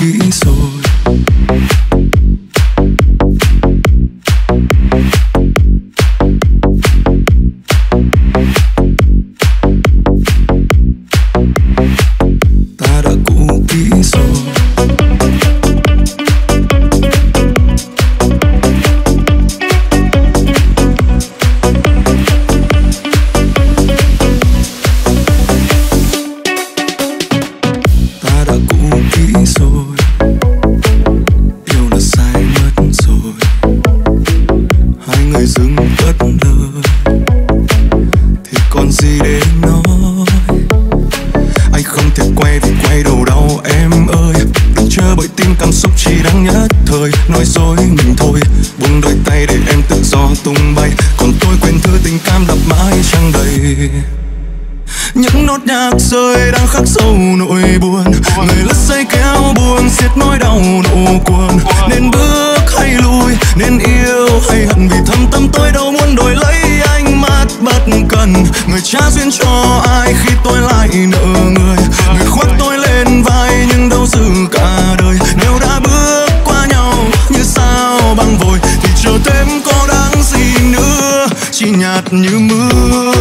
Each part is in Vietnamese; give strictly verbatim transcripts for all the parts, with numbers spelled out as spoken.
kỹ rồi. Ta đã cũ kỹ rồi. Rồi yêu là sai mất rồi, hai người dừng cất lời thì còn gì để nói. Anh không thể quay vì quay đầu đau em ơi, đừng chờ bởi tim cảm xúc chỉ đang nhất thời. Nói dối mình thôi, buông đôi tay để em tự do tung bay, còn tôi quên thư tình cảm đập mãi chẳng đầy. Những nốt nhạc rơi đang khắc sâu nỗi buồn, người lướt dây kéo buồn xiết nỗi đau nụ cuồng. Nên bước hay lui, nên yêu hay hận, vì thâm tâm tôi đâu muốn đổi lấy ánh mắt bất cần. Người trả duyên cho ai khi tôi lại nợ người, người khoác tôi lên vai nhưng đâu giữ cả đời. Nếu đã bước qua nhau như sao băng vội thì chờ thêm có đáng gì nữa, chỉ nhạt như mưa.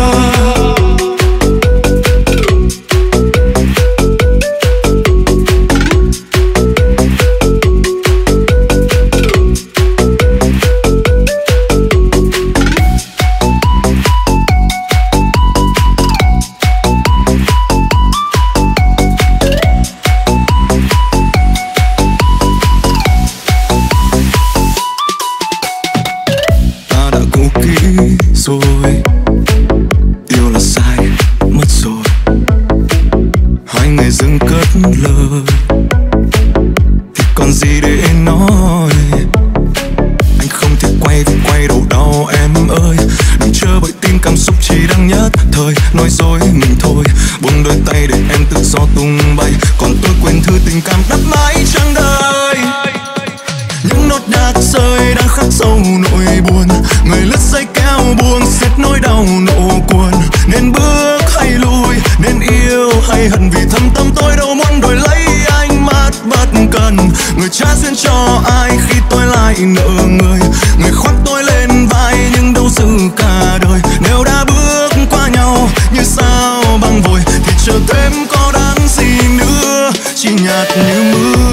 Rồi yêu là sai mất rồi, hai người dừng cất lời thì còn gì để nói. Anh không thể quay vì quay đầu đau em ơi, đừng chờ bởi tim cảm xúc chỉ đang nhất thời. Nói dối mình thôi, buông đôi tay để em tự do tung bay, còn tôi quên thư tình cảm đắp mãi chẳng đời. Những nốt nhạc rơi đang khắc sâu nỗi buồn, người lướt dây kéo buông xiết nỗi đau nụ cuồng. Nên bước hay lui, nên yêu hay hận, vì thâm tâm tôi đâu muốn đổi lấy ánh mắt bất cần. Người trả duyên cho ai khi tôi lại nợ người, người khoác tôi lên vai nhưng đâu giữ cả đời. Nếu đã bước qua nhau như sao băng vội thì chờ thêm có đáng gì nữa, chỉ nhạt như mưa.